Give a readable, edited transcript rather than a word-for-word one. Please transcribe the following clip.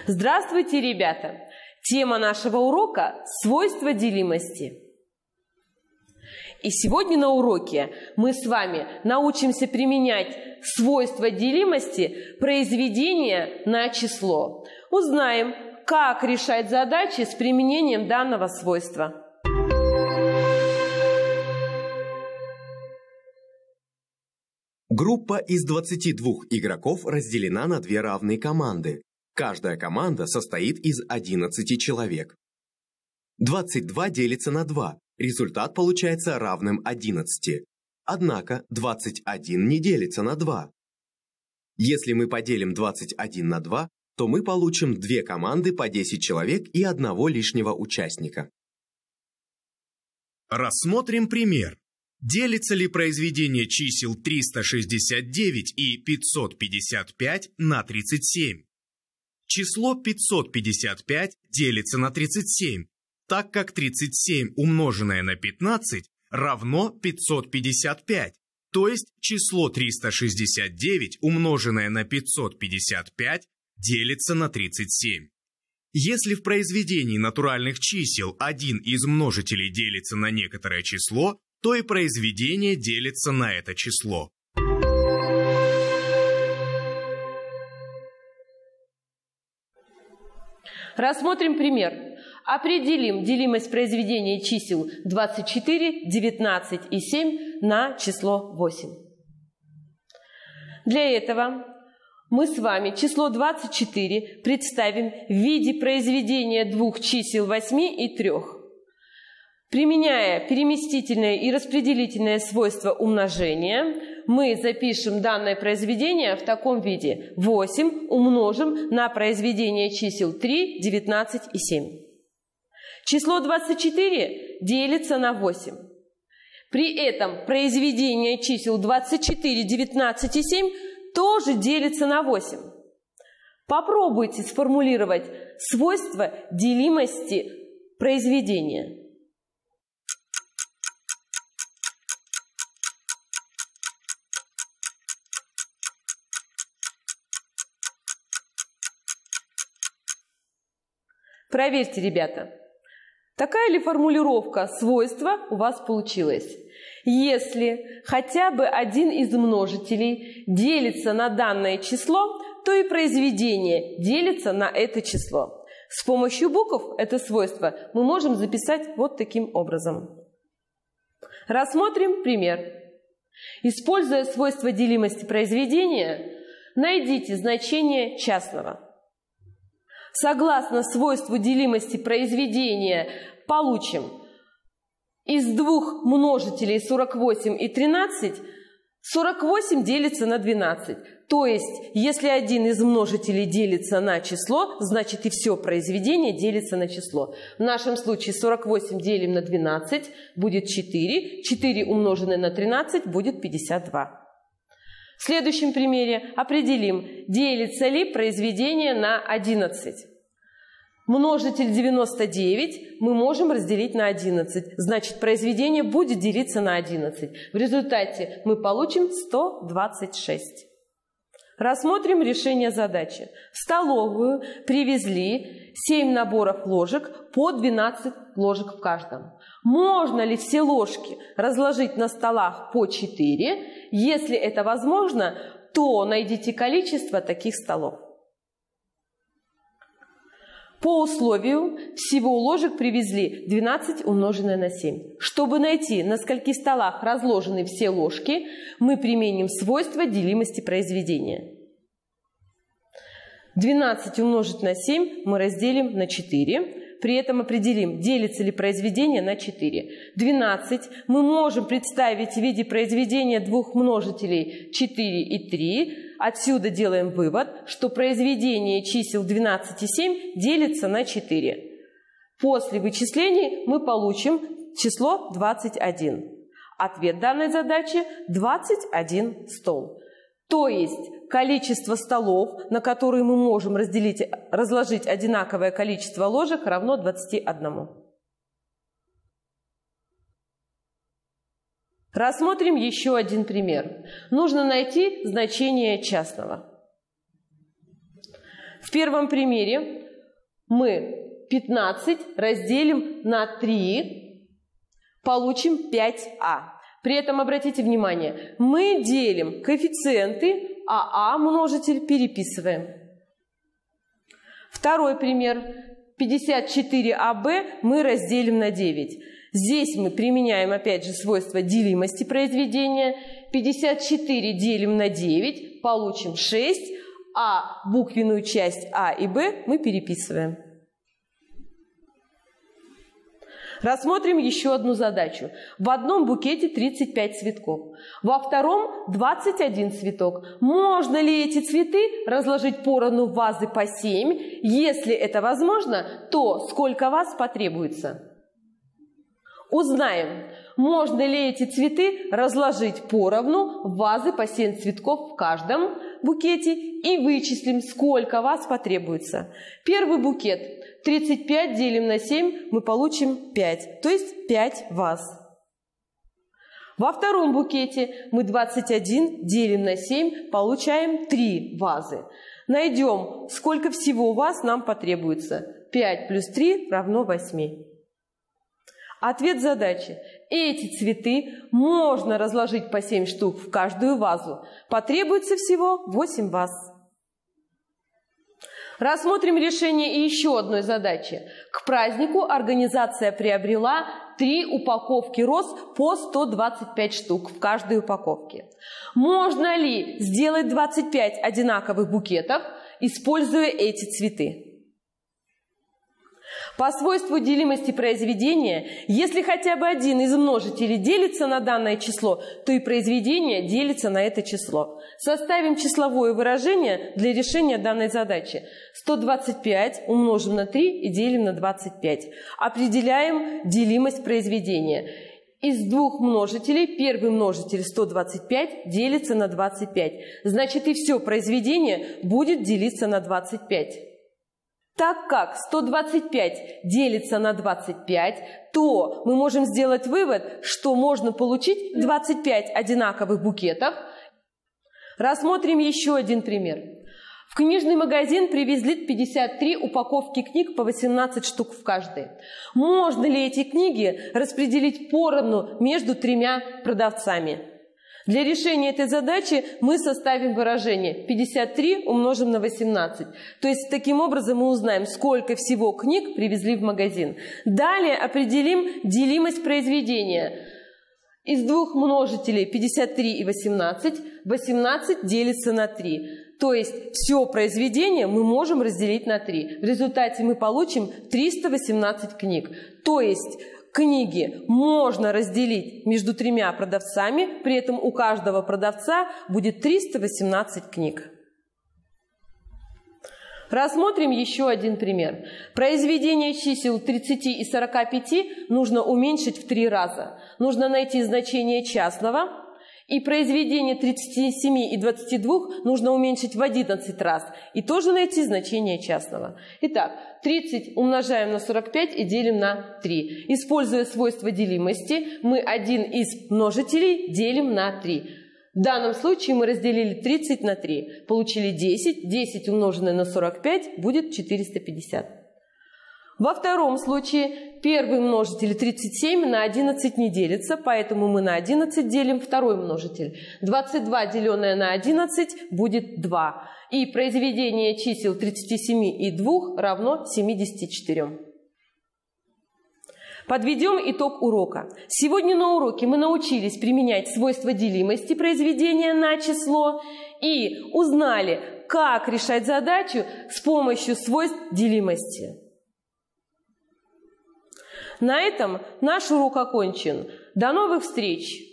Здравствуйте, ребята! Тема нашего урока – свойства делимости. И сегодня на уроке мы с вами научимся применять свойства делимости произведения на число. Узнаем, как решать задачи с применением данного свойства. Группа из 22 игроков разделена на две равные команды. Каждая команда состоит из 11 человек. 22 делится на 2. Результат получается равным 11. Однако 21 не делится на 2. Если мы поделим 21 на 2, то мы получим две команды по 10 человек и одного лишнего участника. Рассмотрим пример. Делится ли произведение чисел 369 и 555 на 37? Число 555 делится на 37, так как 37 умноженное на 15 равно 555, то есть число 369 умноженное на 555 делится на 37. Если в произведении натуральных чисел один из множителей делится на некоторое число, то и произведение делится на это число. Рассмотрим пример. Определим делимость произведения чисел 24, 19 и 7 на число 8. Для этого мы с вами число 24 представим в виде произведения двух чисел 8 и 3. Применяя переместительное и распределительное свойство умножения, мы запишем данное произведение в таком виде. 8 умножим на произведение чисел 3, 19 и 7. Число 24 делится на 8. При этом произведение чисел 24, 19 и 7 тоже делится на 8. Попробуйте сформулировать свойства делимости произведения. Проверьте, ребята, такая ли формулировка свойства у вас получилась. Если хотя бы один из множителей делится на данное число, то и произведение делится на это число. С помощью букв это свойство мы можем записать вот таким образом. Рассмотрим пример. Используя свойство делимости произведения, найдите значение частного. Согласно свойству делимости произведения получим из двух множителей 48 и 13, 48 делится на 12. То есть, если один из множителей делится на число, значит и все произведение делится на число. В нашем случае 48 делим на 12 будет 4, 4 умноженное на 13 будет 52. В следующем примере определим, делится ли произведение на 11. Множитель 99 мы можем разделить на 11. Значит, произведение будет делиться на 11. В результате мы получим 126. Рассмотрим решение задачи. В столовую привезли 7 наборов ложек по 12 ложек в каждом. Можно ли все ложки разложить на столах по 4? Если это возможно, то найдите количество таких столов. По условию всего ложек привезли 12 умноженное на 7. Чтобы найти, на скольких столах разложены все ложки, мы применим свойство делимости произведения. 12 умножить на 7 мы разделим на 4. При этом определим, делится ли произведение на 4. 12 мы можем представить в виде произведения двух множителей 4 и 3. Отсюда делаем вывод, что произведение чисел 12 и 7 делится на 4. После вычислений мы получим число 21. Ответ данной задачи – 21 стол. То есть количество столов, на которые мы можем разложить одинаковое количество ложек, равно 21. Рассмотрим еще один пример. Нужно найти значение частного. В первом примере мы 15 разделим на 3, получим 5а. При этом обратите внимание, мы делим коэффициенты, а множитель переписываем. Второй пример. 54АБ мы разделим на 9. Здесь мы применяем опять же свойство делимости произведения. 54 делим на 9, получим 6, а буквенную часть А и Б мы переписываем. Рассмотрим еще одну задачу. В одном букете 35 цветков, во втором 21 цветок. Можно ли эти цветы разложить поровну в вазы по 7? Если это возможно, то сколько ваз потребуется? Узнаем, можно ли эти цветы разложить поровну в вазы по 7 цветков в каждом букете и вычислим, сколько ваз потребуется. Первый букет 35 делим на 7, мы получим 5, то есть 5 ваз. Во втором букете мы 21 делим на 7, получаем 3 вазы. Найдем, сколько всего ваз нам потребуется. 5 плюс 3 равно 8. Ответ задачи. Эти цветы можно разложить по 7 штук в каждую вазу. Потребуется всего 8 ваз. Рассмотрим решение еще одной задачи. К празднику организация приобрела 3 упаковки роз по 125 штук в каждой упаковке. Можно ли сделать 25 одинаковых букетов, используя эти цветы? По свойству делимости произведения, если хотя бы один из множителей делится на данное число, то и произведение делится на это число. Составим числовое выражение для решения данной задачи. 125 умножим на 3 и делим на 25. Определяем делимость произведения. Из двух множителей первый множитель 125 делится на 25. Значит, и все произведение будет делиться на 25. Так как 125 делится на 25, то мы можем сделать вывод, что можно получить 25 одинаковых букетов. Рассмотрим еще один пример. В книжный магазин привезли 53 упаковки книг по 18 штук в каждой. Можно ли эти книги распределить поровну между 3 продавцами? Для решения этой задачи мы составим выражение 53 умножим на 18. То есть таким образом мы узнаем, сколько всего книг привезли в магазин. Далее определим делимость произведения. Из двух множителей 53 и 18, 18 делится на 3. То есть все произведение мы можем разделить на 3. В результате мы получим 318 книг. То есть книги можно разделить между 3 продавцами, при этом у каждого продавца будет 318 книг. Рассмотрим еще один пример. Произведение чисел 30 и 45 нужно уменьшить в 3 раза. Нужно найти значение частного. И произведение 37 и 22 нужно уменьшить в 11 раз. И тоже найти значение частного. Итак, 30 умножаем на 45 и делим на 3. Используя свойство делимости, мы один из множителей делим на 3. В данном случае мы разделили 30 на 3. Получили 10. 10 умноженное на 45 будет 450. Во втором случае первый множитель 37 на 11 не делится, поэтому мы на 11 делим второй множитель. 22 деленное на 11 будет 2. И произведение чисел 37 и 2 равно 74. Подведем итог урока. Сегодня на уроке мы научились применять свойства делимости произведения на число и узнали, как решать задачу с помощью свойств делимости. На этом наш урок окончен. До новых встреч!